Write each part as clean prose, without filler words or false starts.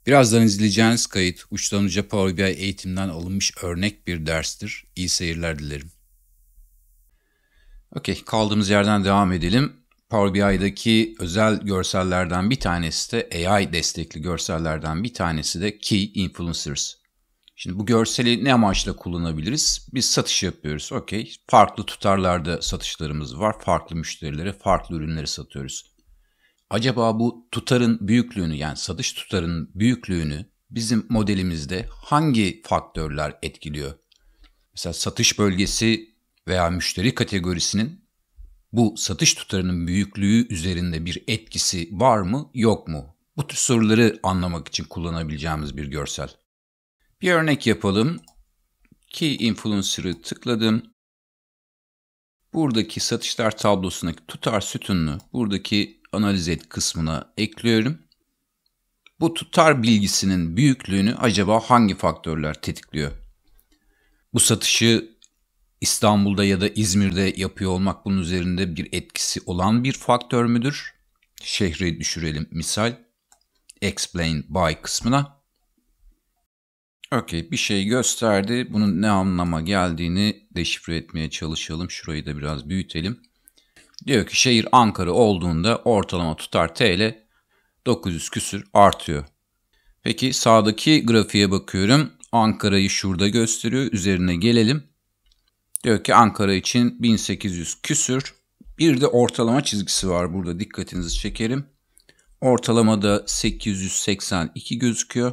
Birazdan izleyeceğiniz kayıt uçtan uca Power BI eğitimden alınmış örnek bir derstir. İyi seyirler dilerim. Okey, kaldığımız yerden devam edelim. Power BI'daki özel görsellerden bir tanesi de AI destekli görsellerden bir tanesi de Key Influencers. Şimdi bu görseli ne amaçla kullanabiliriz? Biz satış yapıyoruz. Okey, farklı tutarlarda satışlarımız var. Farklı müşterilere farklı ürünleri satıyoruz. Acaba bu tutarın büyüklüğünü, yani satış tutarının büyüklüğünü bizim modelimizde hangi faktörler etkiliyor? Mesela satış bölgesi veya müşteri kategorisinin bu satış tutarının büyüklüğü üzerinde bir etkisi var mı, yok mu? Bu tür soruları anlamak için kullanabileceğimiz bir görsel. Bir örnek yapalım. Key Influencer'ı tıkladım. Buradaki satışlar tablosundaki tutar sütununu buradaki analiz et kısmına ekliyorum. Bu tutar bilgisinin büyüklüğünü acaba hangi faktörler tetikliyor? Bu satışı İstanbul'da ya da İzmir'de yapıyor olmak bunun üzerinde bir etkisi olan bir faktör müdür? Şehri düşürelim misal. Explain by kısmına. Okey, bir şey gösterdi. Bunun ne anlama geldiğini deşifre etmeye çalışalım. Şurayı da biraz büyütelim. Diyor ki şehir Ankara olduğunda ortalama tutar TL 900 küsür artıyor. Peki sağdaki grafiğe bakıyorum. Ankara'yı şurada gösteriyor. Üzerine gelelim. Diyor ki Ankara için 1800 küsür. Bir de ortalama çizgisi var burada. Dikkatinizi çekerim. Ortalamada 882 gözüküyor.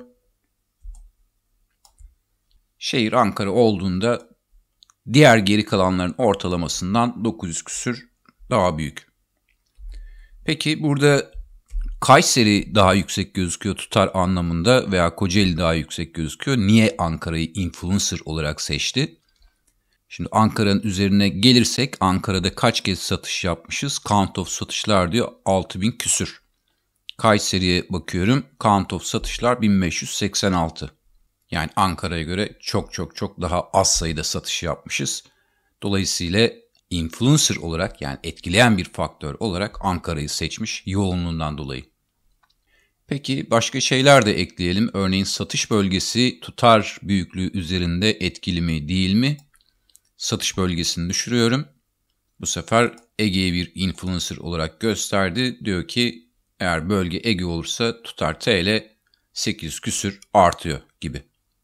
Şehir Ankara olduğunda diğer geri kalanların ortalamasından 900 küsür daha büyük. Peki burada Kayseri daha yüksek gözüküyor tutar anlamında veya Kocaeli daha yüksek gözüküyor. Niye Ankara'yı influencer olarak seçti? Şimdi Ankara'nın üzerine gelirsek Ankara'da kaç kez satış yapmışız? Count of satışlar diyor 6000 küsür. Kayseri'ye bakıyorum. Count of satışlar 1586. Yani Ankara'ya göre çok daha az sayıda satış yapmışız. Dolayısıyla influencer olarak, yani etkileyen bir faktör olarak Ankara'yı seçmiş yoğunluğundan dolayı. Peki başka şeyler de ekleyelim. Örneğin satış bölgesi tutar büyüklüğü üzerinde etkili mi değil mi? Satış bölgesini düşürüyorum. Bu sefer Ege'yi bir influencer olarak gösterdi. Diyor ki eğer bölge Ege olursa tutar TL 800 küsür artıyor gibi.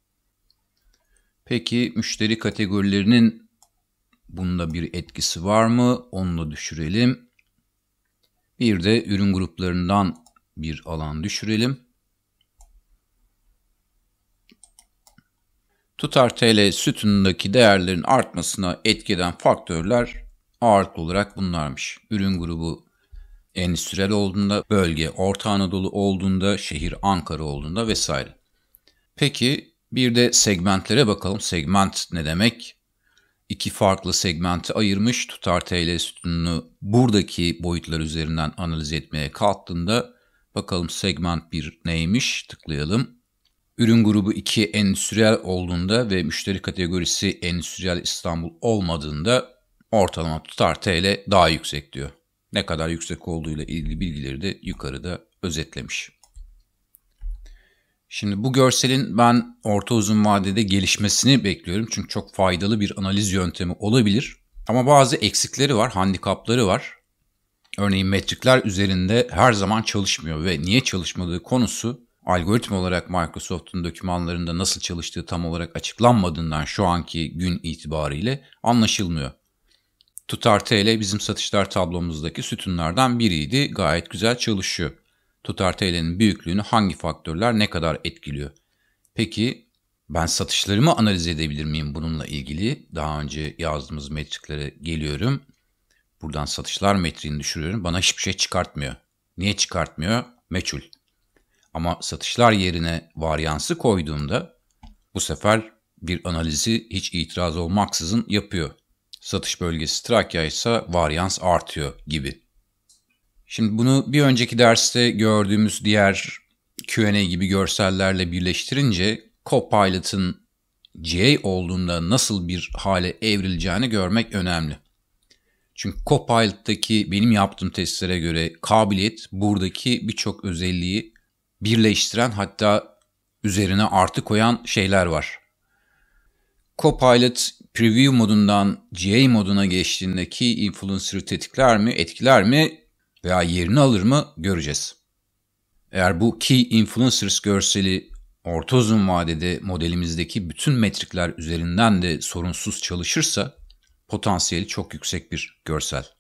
Peki müşteri kategorilerinin bunda bir etkisi var mı? Onu da düşürelim. Bir de ürün gruplarından bir alan düşürelim. Tutar TL sütunundaki değerlerin artmasına etki eden faktörler ağırlıklı olarak bunlarmış. Ürün grubu endüstriyel olduğunda, bölge Orta Anadolu olduğunda, şehir Ankara olduğunda vesaire. Peki bir de segmentlere bakalım. Segment ne demek? İki farklı segmenti ayırmış. Tutar TL sütununu buradaki boyutlar üzerinden analiz etmeye kalktığında bakalım segment 1 neymiş? Tıklayalım. Ürün grubu 2 endüstriyel olduğunda ve müşteri kategorisi endüstriyel İstanbul olmadığında ortalama tutar TL daha yüksek diyor. Ne kadar yüksek olduğuyla ilgili bilgileri de yukarıda özetlemiş. Şimdi bu görselin ben orta uzun vadede gelişmesini bekliyorum. Çünkü çok faydalı bir analiz yöntemi olabilir. Ama bazı eksikleri var, handikapları var. Örneğin metrikler üzerinde her zaman çalışmıyor ve niye çalışmadığı konusu algoritma olarak Microsoft'un dokümanlarında nasıl çalıştığı tam olarak açıklanmadığından şu anki gün itibariyle anlaşılmıyor. Tutar TL bizim satışlar tablomuzdaki sütunlardan biriydi. Gayet güzel çalışıyor. Tutar TL'nin büyüklüğünü hangi faktörler ne kadar etkiliyor? Peki ben satışlarımı analiz edebilir miyim bununla ilgili? Daha önce yazdığımız metriklere geliyorum. Buradan satışlar metriğini düşürüyorum. Bana hiçbir şey çıkartmıyor. Niye çıkartmıyor? Meçhul. Ama satışlar yerine varyansı koyduğumda bu sefer bir analizi hiç itiraz olmaksızın yapıyor. Satış bölgesi Trakya ise varyans artıyor gibi. Şimdi bunu bir önceki derste gördüğümüz diğer Q&A gibi görsellerle birleştirince Copilot'ın GA olduğunda nasıl bir hale evrileceğini görmek önemli. Çünkü Copilot'taki benim yaptığım testlere göre kabiliyet buradaki birçok özelliği birleştiren, hatta üzerine artı koyan şeyler var. Copilot Preview modundan GA moduna geçtiğindeki influencer'ı tetikler mi, etkiler mi veya yerini alır mı göreceğiz. Eğer bu Key Influencers görseli orta uzun vadede modelimizdeki bütün metrikler üzerinden de sorunsuz çalışırsa potansiyeli çok yüksek bir görsel.